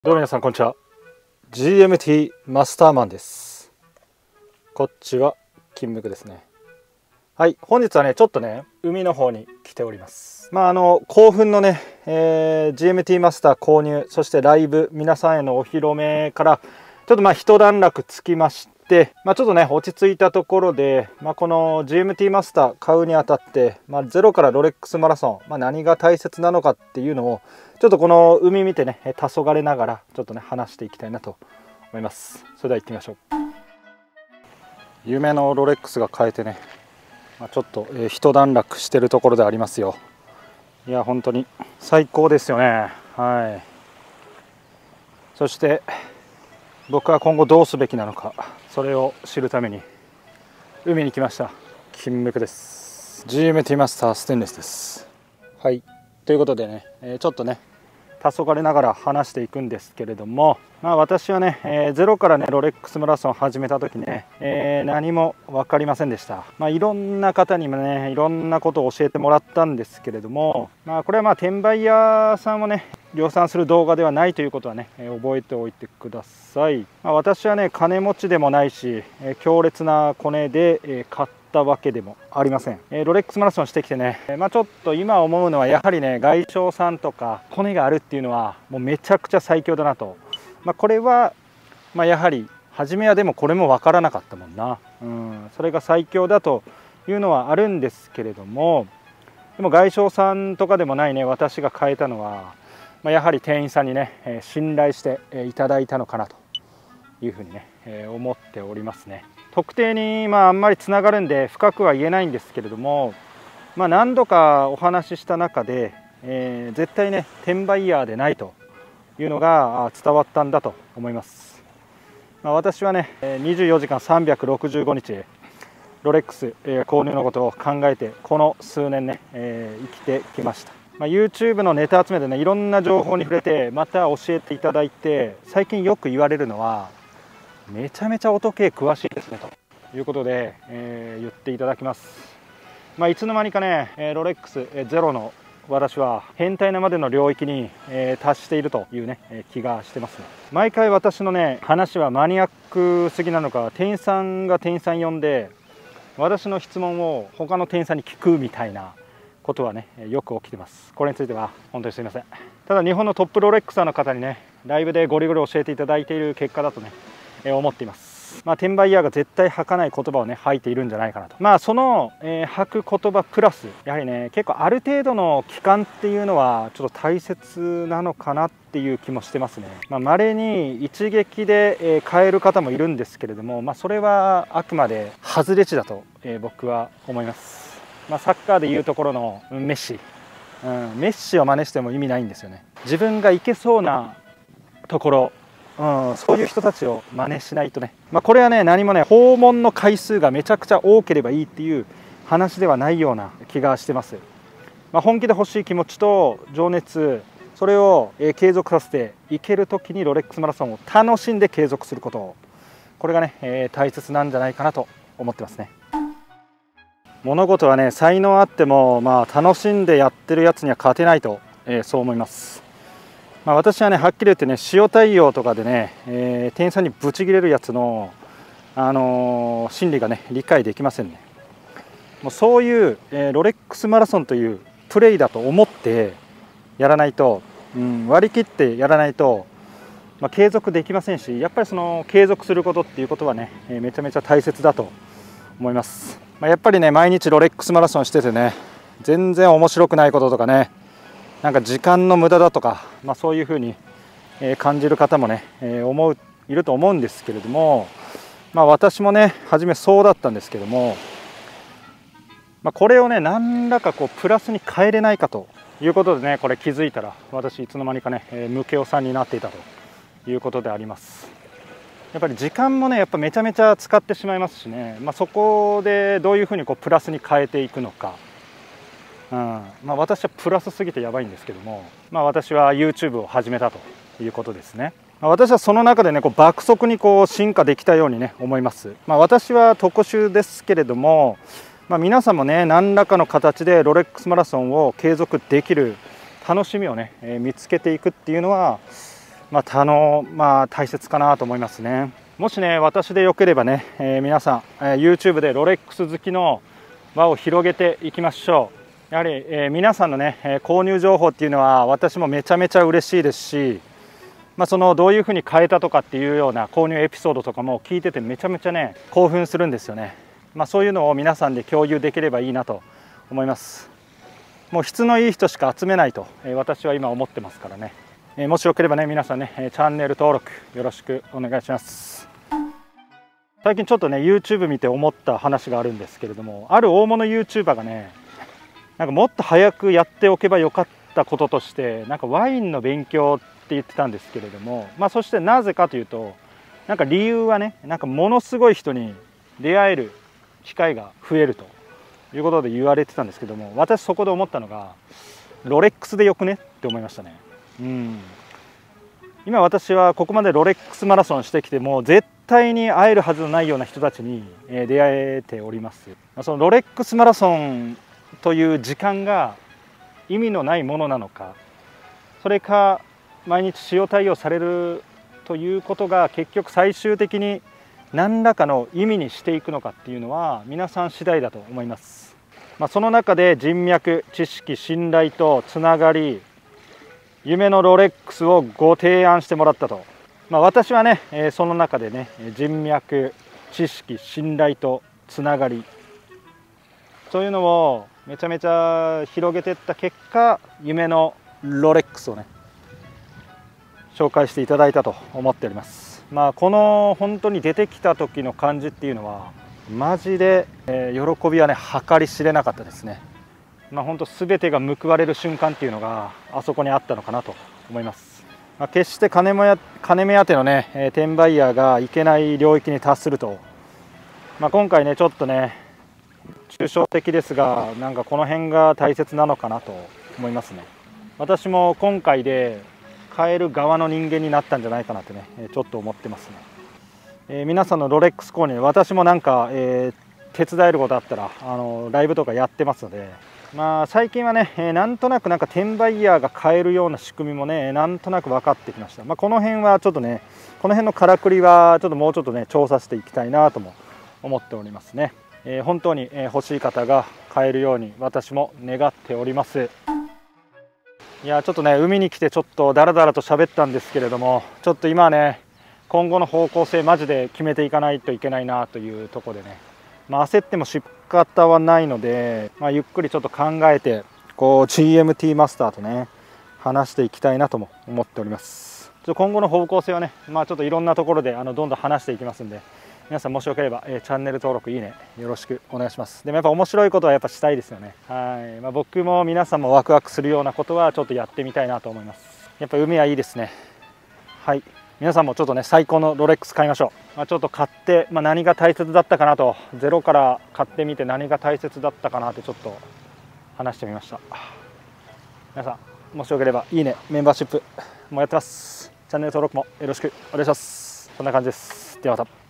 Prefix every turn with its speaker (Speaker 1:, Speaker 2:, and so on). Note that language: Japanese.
Speaker 1: どうも皆さんこんにちは。 GMT マスターマンです。こっちは金ムクですね。はい、本日はねちょっとね海の方に来ております。興奮のね、GMT マスター購入、そしてライブ皆さんへのお披露目からちょっと一段落つきまして、ちょっとね落ち着いたところで、この GMT マスター買うにあたって、ゼロからロレックスマラソン、何が大切なのかっていうのをちょっとこの海見てね黄昏ながらちょっとね話していきたいなと思います。それでは行ってみましょう。夢のロレックスが買えてね、ちょっと一段落してるところでありますよ。いや本当に最高ですよね。はい。そして僕は今後どうすべきなのか、それを知るために海に来ました。金ムクです。 GMT マスターステンレスです。はい、ということでね、ちょっとね黄昏ながら話していくんですけれども、私はね、ゼロからねロレックスマラソンを始めた時ね、何も分かりませんでした。いろんな方にもねいろんなことを教えてもらったんですけれども、これは転売屋さんをね量産する動画ではないということはね、覚えておいてください。私はね金持ちでもないし、強烈なコネで、買ったわけでもありません。ロレックスマラソンしてきてね、ちょっと今思うのはやはりね外商さんとかコネがあるっていうのはもうめちゃくちゃ最強だなと。これは、やはり初めはでもこれも分からなかったもんな。それが最強だというのはあるんですけれども、でも外商さんとかでもないね私が変えたのは、やはり店員さんにね信頼していただいたのかなというふうにね思っておりますね。特定にあんまりつながるんで深くは言えないんですけれども、何度かお話しした中で、絶対ね転売ヤーでないというのが伝わったんだと思います。私はね24時間365日ロレックス購入のことを考えてこの数年ね生きてきました。YouTube のネタ集めでねいろんな情報に触れてまた教えていただいて、最近よく言われるのはめちゃめちゃ音系詳しいですねということで、言っていただきます。いつの間にかねロレックスゼロの私は変態なまでの領域に達しているというね気がしてますね。毎回私のね話はマニアックすぎなのか、店員さんが店員さん呼んで私の質問を他の店員さんに聞くみたいなことはねよく起きてます。これについては本当にすいません。ただ日本のトップロレックサーの方にねライブでゴリゴリ教えていただいている結果だとね思っています。転売ヤーが絶対吐かない言葉をね吐いているんじゃないかなと。その、吐く言葉プラスやはりね結構ある程度の期間っていうのはちょっと大切なのかなっていう気もしてますね。稀に一撃で、変える方もいるんですけれども、それはあくまで外れ値だと、僕は思います。サッカーでいうところのメッシ、メッシを真似しても意味ないんですよね。自分がいけそうなところ、そういう人たちを真似しないとね、これはね何もね訪問の回数がめちゃくちゃ多ければいいっていう話ではないような気がしてます。本気で欲しい気持ちと情熱、それを継続させていける時にロレックスマラソンを楽しんで継続すること、これがね大切なんじゃないかなと思ってますね。物事はね才能あっても楽しんでやってるやつには勝てないと、そう思います。私はねはっきり言ってね塩対応とかでね、店員さんにブチギレるやつの、心理がね理解できませんね。もうそういう、ロレックスマラソンというプレイだと思ってやらないと、割り切ってやらないと、継続できませんし、やっぱりその継続することっていうことはねめちゃめちゃ大切だと思います。やっぱりね毎日ロレックスマラソンしててね全然面白くないこととかね、なんか時間の無駄だとか、そういうふうに感じる方もねいると思うんですけれども、私もね初めそうだったんですけども、これをね何らかプラスに変えれないかということでね、これ気づいたら私いつの間にかねムケオさんになっていたということであります。やっぱり時間もねやっぱめちゃめちゃ使ってしまいますしね、そこでどういうふうにプラスに変えていくのか。私はプラスすぎてやばいんですけども、私は YouTube を始めたということですね。私はその中でね爆速に進化できたようにね思います。私は特殊ですけれども、皆さんもね何らかの形でロレックスマラソンを継続できる楽しみをね見つけていくっていうのは、 大切かなと思いますね。もしね私でよければね、皆さん、YouTube でロレックス好きの輪を広げていきましょう。やはり、皆さんのね、購入情報っていうのは私もめちゃめちゃ嬉しいですし、そのどういうふうに変えたとかっていうような購入エピソードとかも聞いててめちゃめちゃね興奮するんですよね。そういうのを皆さんで共有できればいいなと思います。もう質のいい人しか集めないと、私は今思ってますからね。もしよければね皆さんねチャンネル登録よろしくお願いします。最近ちょっとね YouTube 見て思った話があるんですけれども、ある大物 YouTuber がねなんかもっと早くやっておけばよかったこととしてなんかワインの勉強って言ってたんですけれども、そしてなぜかというとなんか理由はねなんかものすごい人に出会える機会が増えるということで言われてたんですけども、私そこで思ったのがロレックスでよくねって思いましたね。今私はここまでロレックスマラソンしてきても絶対に会えるはずのないような人たちに出会えております。そのロレックスマラソンという時間が意味のないものなのか、それか毎日使用対応されるということが結局最終的に何らかの意味にしていくのかっていうのは皆さん次第だと思います。その中で人脈、知識、信頼とつながり、夢のロレックスをご提案してもらったと。私はねその中でね人脈、知識、信頼とつながり、そういうのをめちゃめちゃ広げていった結果夢のロレックスをね紹介していただいたと思っております。この本当に出てきた時の感じっていうのはマジで、喜びはね計り知れなかったですね。本当全てが報われる瞬間っていうのがあそこにあったのかなと思います。決して金目当てのね転売ヤーがいけない領域に達すると、今回ねちょっとね抽象的ですがなんかこの辺が大切なのかなと思いますね。私も今回で買える側の人間になったんじゃないかなってねちょっと思ってますね。皆さんのロレックス購入私もなんか、手伝えることあったらライブとかやってますので、最近はねなんとなくなんか転売ヤーが買えるような仕組みもねなんとなく分かってきました。この辺はちょっとねこの辺のからくりはちょっともうちょっとね調査していきたいなとも思っておりますね。本当に欲しい方が買えるように私も願っております。いやちょっとね海に来てちょっとダラダラと喋ったんですけれども、ちょっと今はね今後の方向性マジで決めていかないといけないなというところでね、焦っても仕方はないので、ゆっくりちょっと考えてこう GMT マスターとね話していきたいなとも思っております。今後の方向性はねちょっといろんなところでどんどん話していきますんで、皆さんもしよければ、チャンネル登録いいねよろしくお願いします。でもやっぱ面白いことはやっぱしたいですよね。はい、僕も皆さんもワクワクするようなことはちょっとやってみたいなと思います。やっぱ海はいいですね。はい、皆さんもちょっとね最高のロレックス買いましょう。ちょっと買って、何が大切だったかなと、ゼロから買ってみて何が大切だったかなってちょっと話してみました。皆さんもしよければいいね、メンバーシップもやってます。チャンネル登録もよろしくお願いします。そんな感じです。ではまた。